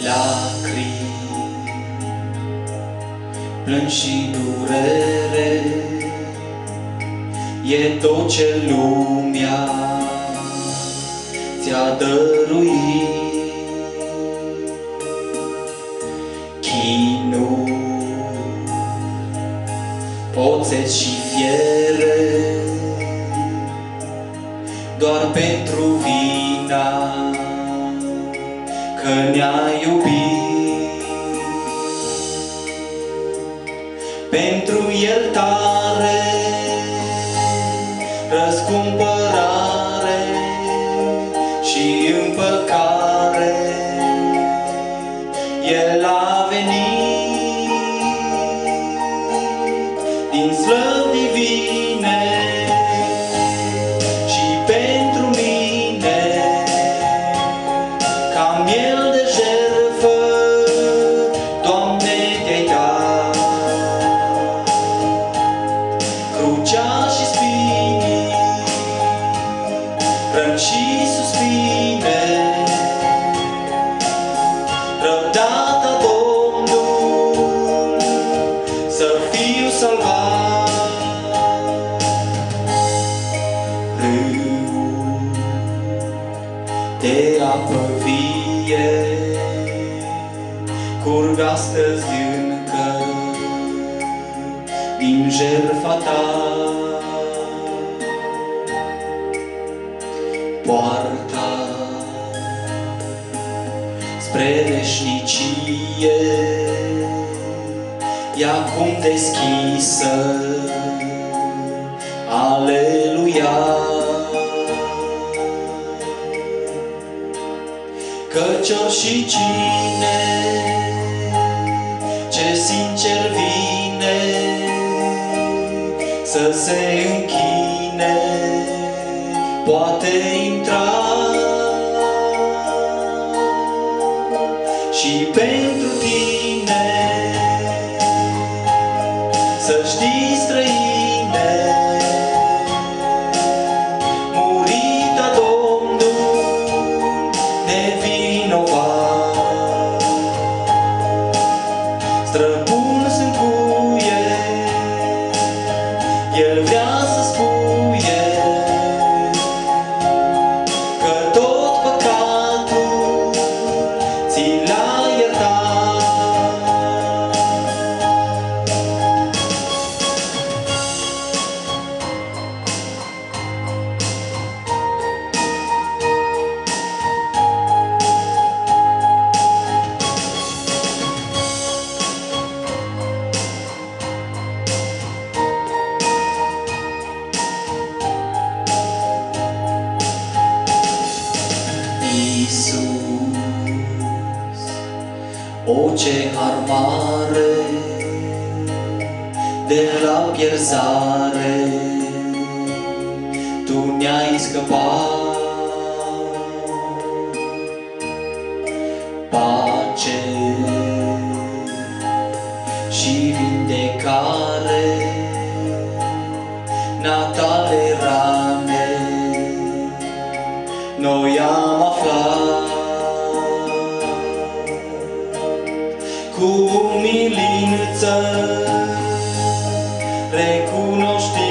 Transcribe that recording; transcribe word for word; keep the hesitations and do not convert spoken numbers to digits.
lacrimi, plâns și durere, e tot ce lumea ți-a dăruit. Chinuri, oțet și fiere, doar pentru vina că ne-ai iubit. Pentru iertare, răscumpărare și împăcare, El a venit din slăvi divine și pentru mine, ca miel de jertfă, Doamne, te-ai dat. Crucea și spinii, răni și suspine, răbdata Domnul, să fiu salvat. Râul de apă vie curg astăzi încă din jertfa ta. Poarta spre veșnicie e acum deschisă, Aleluia! Căci oricine ce sincer vine să se închine, poate intra. Și pentru tine, să știi, străine, murita Domnul nevinovat. Străbun sunt cuie, El vrea să spuie că tot păcatul ți l-a iertat. Iisus, o ce har mare, de la pierzare Tu ne-ai scăpat. Pace și vindecare n-a tale rane noi am aflat. Cu umilință recunoști